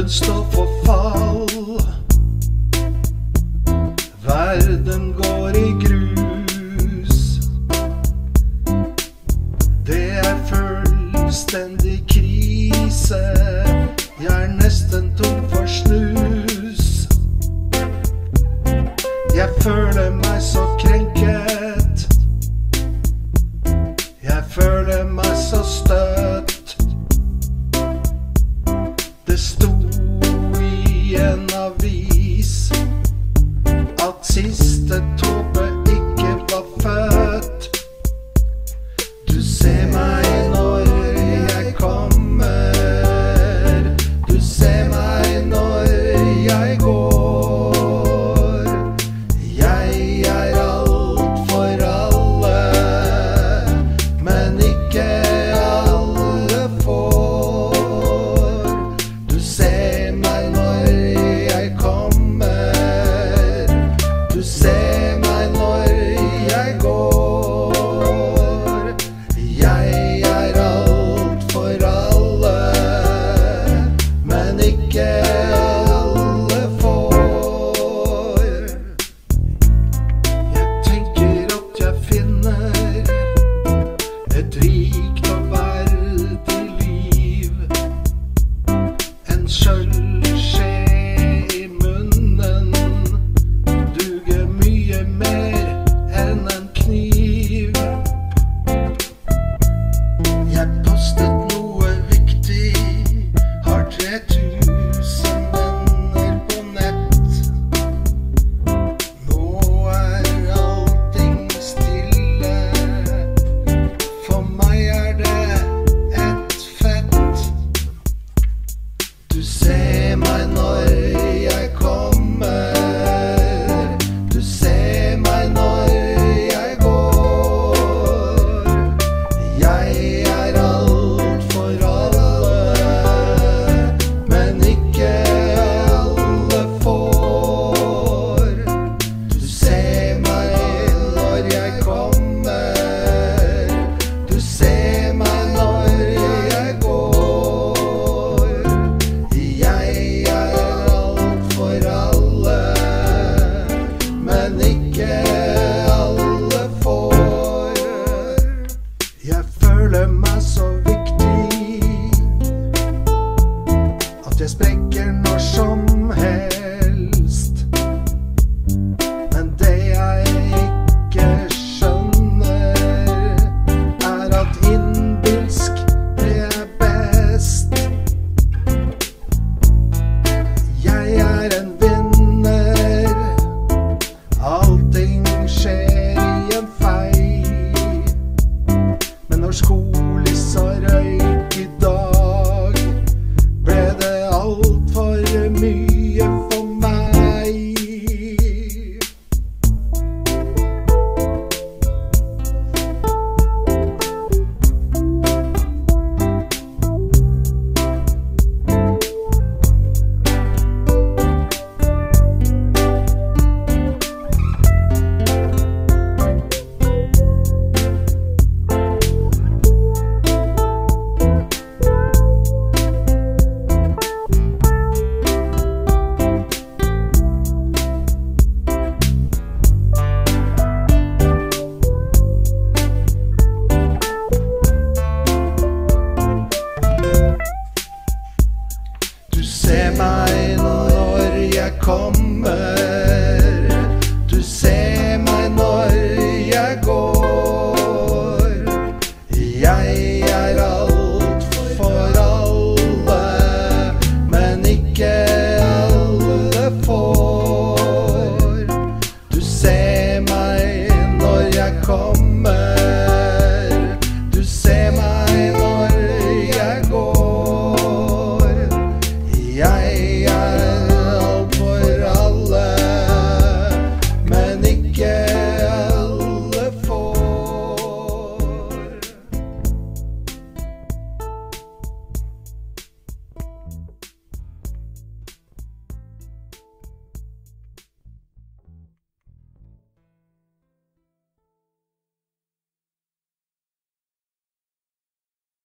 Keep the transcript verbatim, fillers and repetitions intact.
Den står for fall. Verden går i grus. Det er fullstendig krise. Jeg er nesten tom for snus. Jeg føler meg så krenket. Jeg føler meg så støtt. Det sto i en avis at siste tåpe ikke var født. Du ser meg når jeg kommer. Du ser meg når jeg går. Jeg er alt for alle, men ikke alle får. Du ser meg når jeg kommer. Du ser meg når jeg går. Jeg er alt for alle, men ikke alle får. Jeg tenker at jeg finner et rikt og verdig liv. En sølvskje i munnen duger mye mer enn en kniv. Jeg postet noe viktig, har tre tusen venner på nett. Nå er allting stille. For meg er det et fett. Du ser meg når jeg kommer. Du ser meg når jeg går. Jeg er alt for alle, men ikke alle får. Du ser meg når jeg kommer. Du ser meg når jeg går. Jeg er alt for alle, men ikke alle får. Jeg føler meg så viktig at jeg sprekker når som helst. Men det jeg ikke skjønner, er at innbilsk det er best. Jeg er en vinner. Allting skjer i en fei. Men når skolissa røyk i dag, ble det alt for mye for meg. Du ser meg når jeg kommer.